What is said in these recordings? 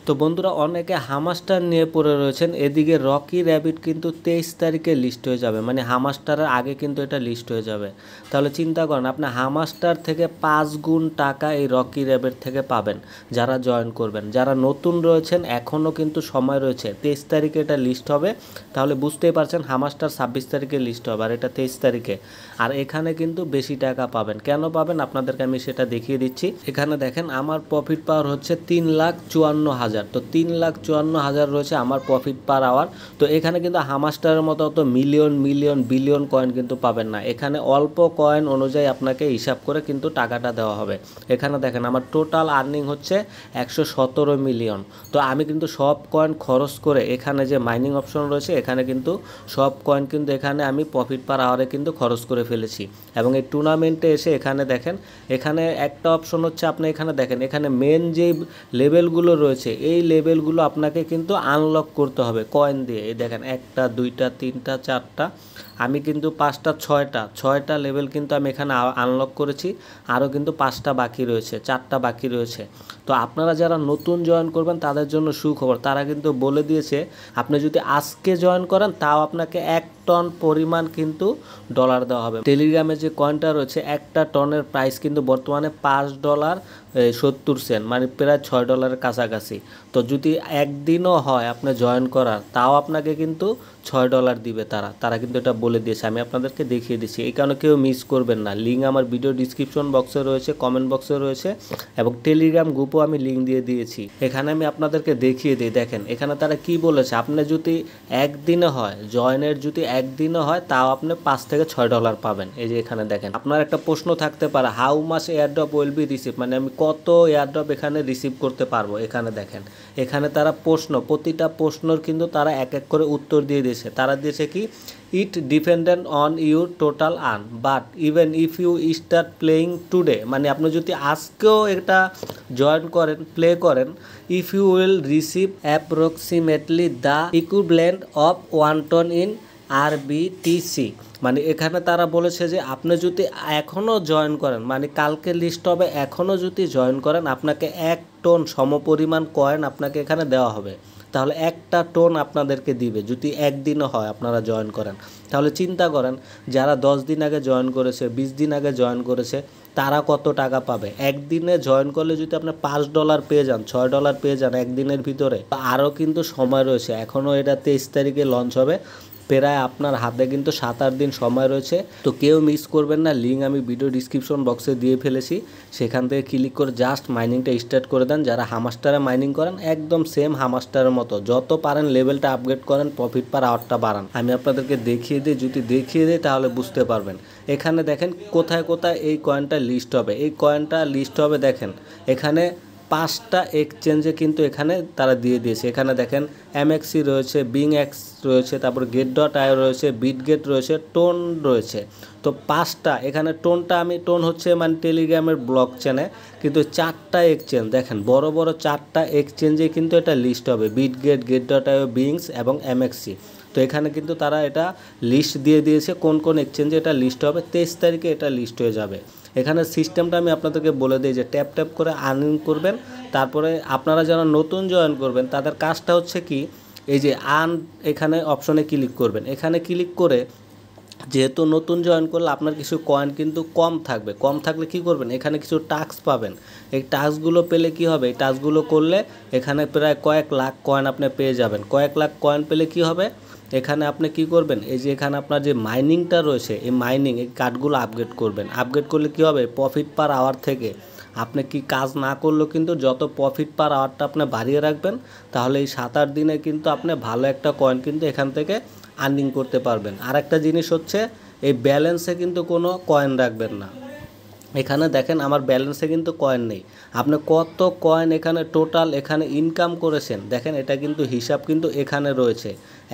তো বন্ধুরা অনেকে হামাস্টার নিয়ে পড়ে রয়েছেন, এদিকে রকি র্যাবিট কিন্তু 23 তারিখে লিস্ট হয়ে যাবে, মানে হামাস্টারের আগে কিন্তু এটা লিস্ট হয়ে যাবে। তাহলে চিন্তা করেন আপনি হামাস্টার থেকে 5 গুণ টাকা এই রকি র্যাবিট থেকে পাবেন যারা জয়েন করবেন। যারা নতুন রয়েছেন এখনও কিন্তু সময় রয়েছে, 23 তারিখে এটা লিস্ট হবে। তাহলে বুঝতেই পারছেন হামাস্টার 26 তারিখে লিস্ট হবে আর এটা 23 তারিখে। আর এখানে কিন্তু বেশি টাকা পাবেন। কেন পাবেন আপনাদেরকে আমি সেটা দেখিয়ে দিচ্ছি। এখানে দেখেন আমার প্রফিট পাওয়ার হচ্ছে 3,54,000। তো 3,54,000 রয়েছে আমার প্রফিট পার আওয়ার। তো এখানে কিন্তু হামাস্টারের মতো অত মিলিয়ন মিলিয়ন বিলিয়ন কয়েন কিন্তু পাবেন না। এখানে অল্প কয়েন অনুযায়ী আপনাকে হিসাব করে কিন্তু টাকাটা দেওয়া হবে। এখানে দেখেন আমার টোটাল আর্নিং হচ্ছে 117 মিলিয়ন। তো আমি কিন্তু সব কয়েন খরচ করে এখানে যে মাইনিং অপশন রয়েছে এখানে কিন্তু সব কয়েন কিন্তু এখানে আমি প্রফিট পার আওয়ারে কিন্তু খরচ করে ফেলেছি। এবং এই টুর্নামেন্টে এসে এখানে দেখেন, এখানে একটা অপশন হচ্ছে আপনি এখানে দেখেন, এখানে মেন যে লেভেলগুলো রয়েছে এই লেভেলগুলো আপনাকে কিন্তু আনলক করতে হবে কয়েন দিয়ে। এই দেখেন 1টা 2টা 3টা 4টা, আমি কিন্তু 5টা 6টা লেভেল কিন্তু আমি এখানে আনলক করেছি। আরও কিন্তু 5টা বাকি রয়েছে, 4টা বাকি রয়েছে। তো আপনারা যারা নতুন জয়েন করবেন তাদের জন্য সুখবর, তারা কিন্তু বলে দিয়েছে আপনি যদি আজকে জয়েন করেন তাও আপনাকে 1 টন পরিমাণ কিন্তু ডলার দেওয়া হবে। টেলিগ্রামে যে কয়েনটা রয়েছে একটা টনের প্রাইস কিন্তু বর্তমানে $5.70, মানে প্রায় $6 কাছাকাছি। তো যদি একদিনও হয় আপনি জয়েন করার তাও আপনাকে কিন্তু $6 দিবে তারা কিন্তু এটা বলে দিয়েছে। আমি আপনাদেরকে দেখিয়ে দিচ্ছি, এই কারণে কেউ মিস করবেন না। লিঙ্ক আমার ভিডিও ডিসক্রিপশন বক্সে রয়েছে, কমেন্ট বক্সে রয়েছে এবং টেলিগ্রাম গ্রুপও আমি লিঙ্ক দিয়ে দিয়েছি। এখানে আমি আপনাদেরকে দেখিয়ে দিই। দেখেন এখানে তারা কি বলেছে, আপনি যদি একদিনে হয় জয়েনের, যদি একদিনে হয় তাও আপনি $5 থেকে $6 পাবেন। এই যে এখানে দেখেন আপনার একটা প্রশ্ন থাকতে পারে, how much airdrop will be receive, মানে আমি কত এয়ারড্রপ এখানে রিসিভ করতে পারবো। এখানে দেখেন এখানে তারা প্রতিটা প্রশ্নর কিন্তু তারা এক এক করে উত্তর দিয়ে দিয়েছে। তারা দিয়েছে কি, it dependent on your total earn but even if you start playing today, মানে আপনি যদি আজকেও এটা জয়েন করেন, প্লে করেন, if you will receive approximately the equivalent of 1 ton in RBTC. মানে এখানে তারা বলেছে যে আপনি যদি এখনও জয়েন করেন, মানে কালকে লিস্ট হবে, এখনও যদি জয়েন করেন আপনাকে 1 টন সমপরিমাণ কয়েন আপনাকে এখানে দেওয়া হবে। তাহলে 1টা টন আপনাদেরকে দিবে যদি একদিনও হয় আপনারা জয়েন করেন। তাহলে চিন্তা করেন যারা 10 দিন আগে জয়েন করেছে, 20 দিন আগে জয়েন করেছে, তারা কত টাকা পাবে। একদিনে জয়েন করলে যদি আপনি $5 পেয়ে যান, $6 পেয়ে যান একদিনের ভিতরে। আরও কিন্তু সময় রয়েছে, এখনও এটা 23 তারিখে লঞ্চ হবে, প্রায় আপনার হাতে কিন্তু 7-8 দিন সময় রয়েছে। তো কেউ মিস করবেন না, লিঙ্ক আমি ভিডিও ডিসক্রিপশন বক্সে দিয়ে ফেলেছি, সেখান থেকে ক্লিক করে জাস্ট মাইনিংটা স্টার্ট করে দেন। যারা হামাস্টারে মাইনিং করেন একদম সেম হামাস্টারের মতো যত পারেন লেভেলটা আপগ্রেড করেন, প্রফিট পার আওয়ারটা বাড়ান। আমি আপনাদেরকে দেখিয়ে দিই, যদি দেখিয়ে দিই তাহলে বুঝতে পারবেন। এখানে দেখেন কোথায় কোথায় এই কয়েনটা লিস্ট হবে, এই কয়েনটা লিস্ট হবে দেখেন এখানে 5টা এক্সচেঞ্জে কিন্তু এখানে তারা দিয়ে দিয়েছে। এখানে দেখেন এমএক্সি রয়েছে, বিংএক্স রয়েছে, তারপর Get.io রয়েছে, বিটগেট রয়েছে, টোন রয়েছে। তো 5টা এখানে টোন হচ্ছে মানে টেলিগ্রামের ব্লক চেনে, কিন্তু 4টা এক্সচেঞ্জ দেখেন বড় বড় 4টা এক্সচেঞ্জে কিন্তু এটা লিস্ট হবে, বিটগেট, Get.io, বিংস এবং এমএক্সি। তো এখানে কিন্তু তারা এটা লিস্ট দিয়ে দিয়েছে কোন কোন এক্সচেঞ্জে এটা লিস্ট হবে। 23 তারিখে এটা লিস্ট হয়ে যাবে। এখানে সিস্টেমটা আমি আপনাদেরকে বলে দিই যে ট্যাপ ট্যাপ করে আর্নিং করবেন। তারপরে আপনারা যারা নতুন জয়েন করবেন তাদের কাজটা হচ্ছে কি, এই যে এখানে অপশনে ক্লিক করবেন। এখানে ক্লিক করে যেহেতু নতুন জয়েন করলে আপনার কিছু কয়েন কিন্তু কম থাকবে, কম থাকলে কি করবেন, এখানে কিছু টাস্ক পাবেন। এই টাস্কগুলো পেলে কি হবে, এই টাস্কগুলো করলে এখানে প্রায় কয়েক লাখ কয়েন আপনি পেয়ে যাবেন। কয়েক লাখ কয়েন পেলে কি হবে, এখানে আপনি কি করবেন, এই যে এখানে আপনার যে মাইনিংটা রয়েছে এই মাইনিং এই কার্ডগুলো আপগ্রেড করবেন। আপগ্রেড করলে কি হবে, প্রফিট পার আওয়ার থেকে আপনি কি কাজ না করলেও কিন্তু যত প্রফিট পার আওয়ারটা আপনি বাড়িয়ে রাখবেন, তাহলে এই 7-8 দিনে কিন্তু আপনি ভালো একটা কয়েন কিন্তু এখান থেকে আর্নিং করতে পারবেন। আর একটা জিনিস হচ্ছে এই ব্যালেন্সে কিন্তু কোনো কয়েন রাখবেন না। এখানে দেখেন আমার ব্যালেন্সে কিন্তু কয়েন নেই, আপনি কত কয়েন এখানে টোটাল এখানে ইনকাম করেছেন দেখেন, এটা কিন্তু হিসাব কিন্তু এখানে রয়েছে।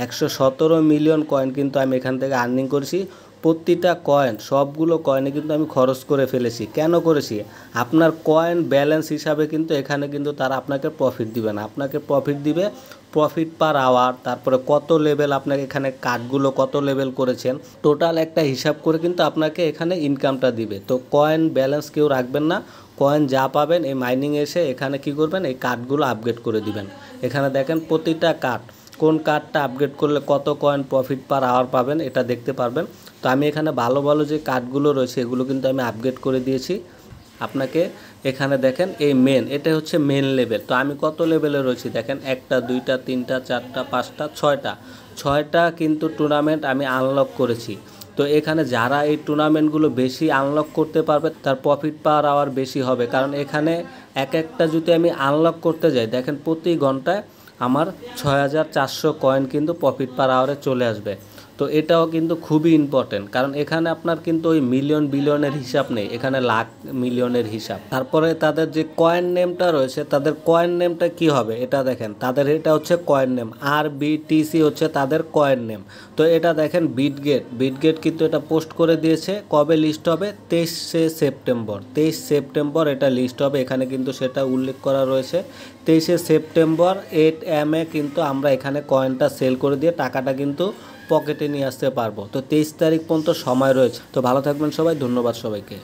117 মিলিয়ন কয়েন কিন্তু আমি এখান থেকে আর্নিং করেছি। প্রতিটা কয়েন সবগুলো কয়েনে কিন্তু আমি খরচ করে ফেলেছি। কেন করেছি, আপনার কয়েন ব্যালেন্স হিসাবে কিন্তু এখানে কিন্তু তারা আপনাকে প্রফিট দিবে না, আপনাকে প্রফিট দিবে প্রফিট পার আওয়ার, তারপরে কত লেভেল আপনাকে এখানে কার্ডগুলো কত লেভেল করেছেন, টোটাল একটা হিসাব করে কিন্তু আপনাকে এখানে ইনকামটা দিবে। তো কয়েন ব্যালেন্স কেউ রাখবেন না, কয়েন যা পাবেন এই মাইনিং এসে এখানে কি করবেন, এই কার্ডগুলো আপগ্রেড করে দিবেন। এখানে দেখেন প্রতিটা কার্ড, কোন কার্ডটা আপগ্রেড করলে কত কয়েন প্রফিট পার আওয়ার পাবেন এটা দেখতে পারবেন। তো আমি এখানে ভালো ভালো যে কার্ডগুলো রয়েছে এগুলো কিন্তু আমি আপগ্রেড করে দিয়েছি আপনাকে। এখানে দেখেন এই এটা হচ্ছে মেন লেভেল। তো আমি কত লেভেলে রয়েছি দেখেন, 1টা 2টা 3টা 4টা 5টা 6টা কিন্তু টুর্নামেন্ট আমি আনলক করেছি। তো এখানে যারা এই টুর্নামেন্টগুলো বেশি আনলক করতে পারবে তার প্রফিট পার আওয়ার বেশি হবে, কারণ এখানে একটা যদি আমি আনলক করতে যাই দেখেন প্রতি ঘন্টায় আমার 6400 কয়েন কিন্তু প্রফিট পার আওয়ারে চলে আসবে। তো এটাও কিন্তু খুবই ইম্পর্টেন্ট, কারণ এখানে আপনার কিন্তু ওই মিলিয়ন বিলিয়নের হিসাব নেই, এখানে লাখ মিলিয়নের হিসাব। তারপরে তাদের যে কয়েন নেমটা রয়েছে, তাদের কয়েন নেমটা কি হবে এটা দেখেন, তাদের এটা হচ্ছে কয়েন নেম, RBTC হচ্ছে তাদের কয়েন নেম। তো এটা দেখেন বিটগেট কিন্তু এটা পোস্ট করে দিয়েছে। কবে লিস্ট হবে? 23 সেপ্টেম্বর এটা লিস্ট হবে। এখানে কিন্তু সেটা উল্লেখ করা রয়েছে 23 সেপ্টেম্বর 8 AM কিন্তু আমরা এখানে কয়েনটা সেল করে দিয়ে টাকাটা কিন্তু পকেটে নিয়ে আসতে পারবো। তো 23 তারিখ পর্যন্ত সময় রয়েছে। তো ভালো থাকবেন সবাই, ধন্যবাদ সবাইকে।